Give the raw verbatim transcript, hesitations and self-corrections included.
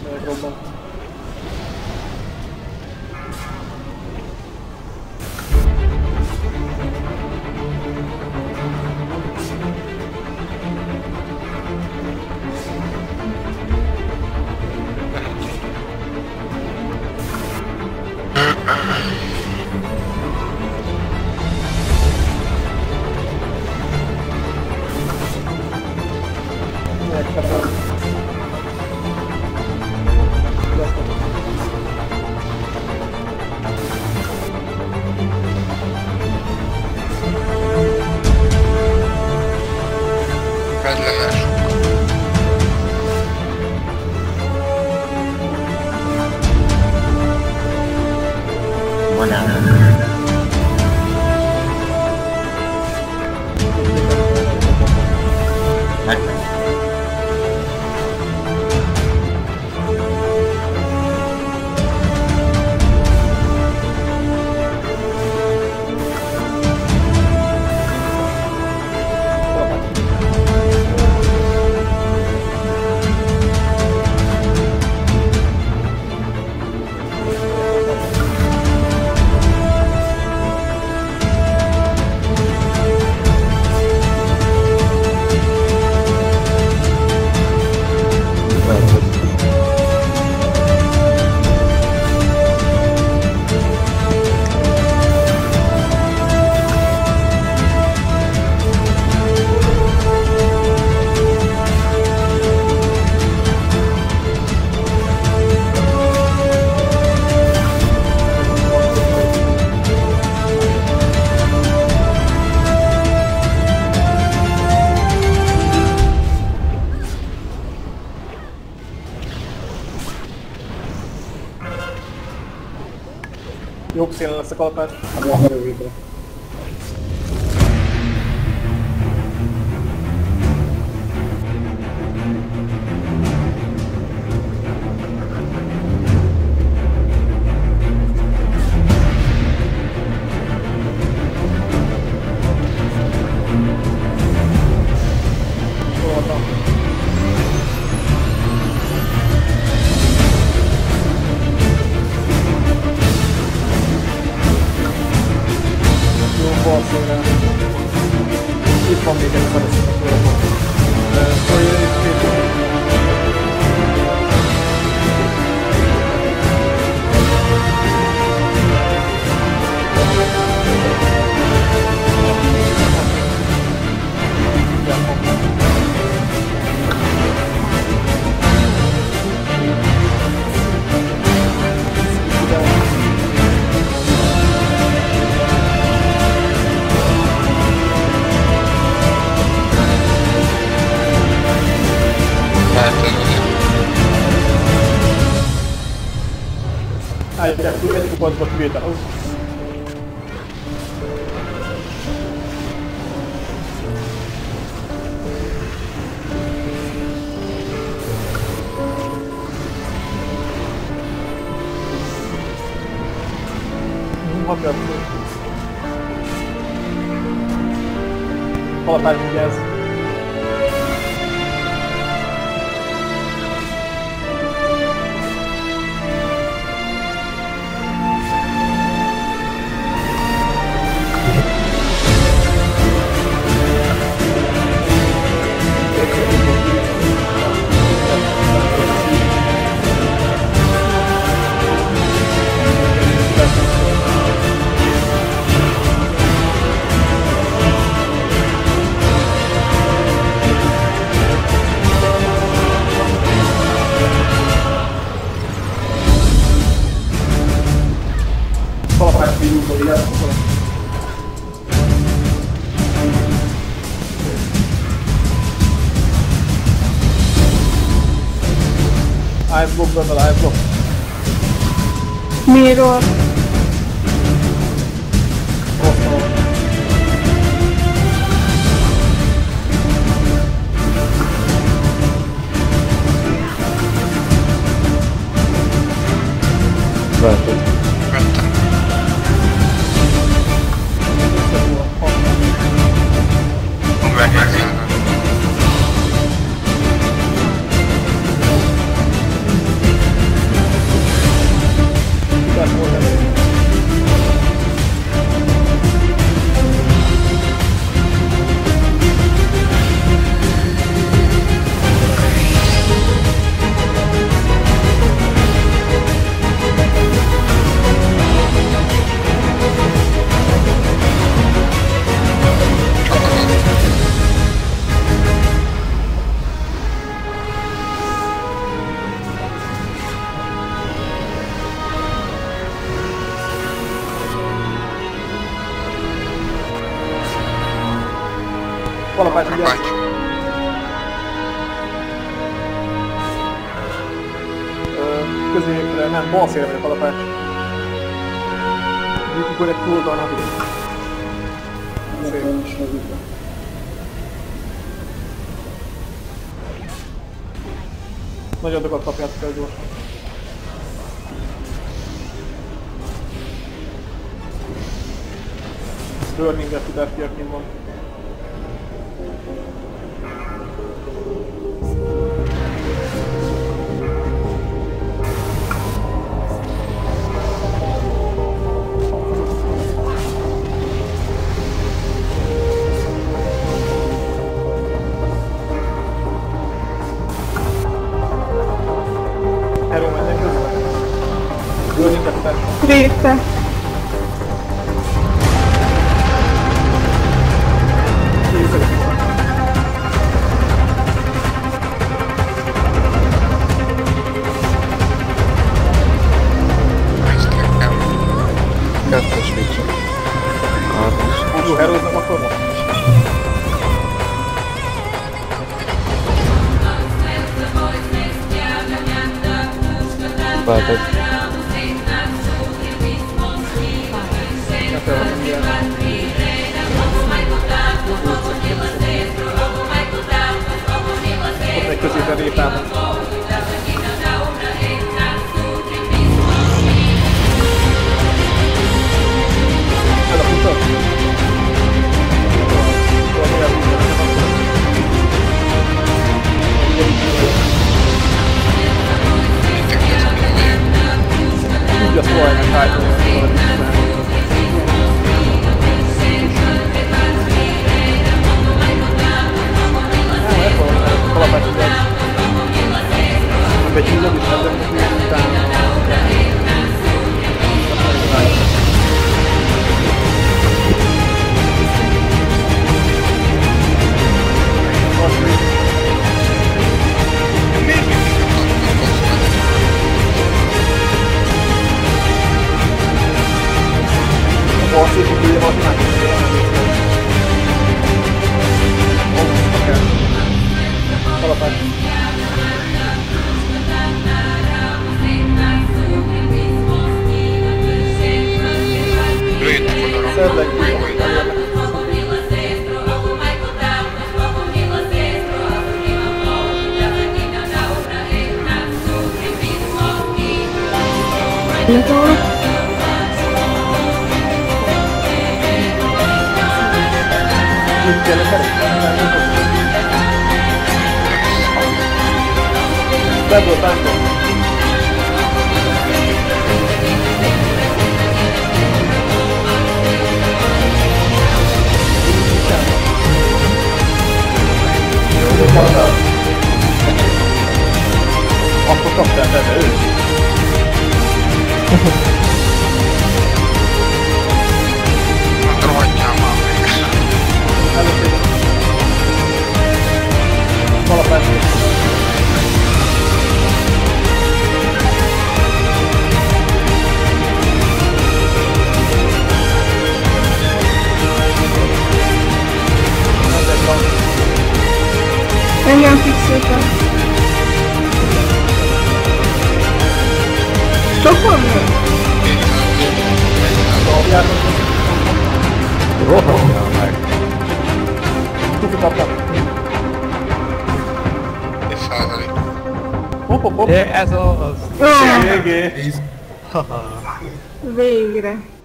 Megrobban. Jobb szélen lesz a kalapás. A rövidre. Itt van még egy feleség a sorban. Folyja és két. Állítják, egy kubacba kivétel. Hagyjad. Kalapás vigyázz. Ice block, brother, ice block. Mirror. Vettem. Megnézzük. Kalapács ugye. Középre, nem, bal szélre megy a kalapács. Mikor egy túldalnak ide. Szép. Nagyon dogat kapjátok el gyorsan. Turninget tudás kiakni van. Hero mennek közben. Turninget tudás. Réte. Kettes vicce. Hármas. Hú, heróznak akkor most? Váltad. Ne felhasználom ilyen. Ott egy középen répám. Elapultak? Valami elapultak. Úgy a szolajnak hájtani. Kalapács ugye. Becsülöm is, de most utána. Most is így van, nem kalapács. Lőjtek oda, Szedlek Rombó. ki, elérnek. Így kell keresni. Be volt bántva. Akkor kaptál benne őt. Rohadjál már meg. Először. Kalapács. Engem fixáltam. Sokan van? Dobjátok. Rohadjál meg. Kufi kaptam. Egy százalék. Hopp, hopp, hopp. Ez az! Ó, Végé. végre.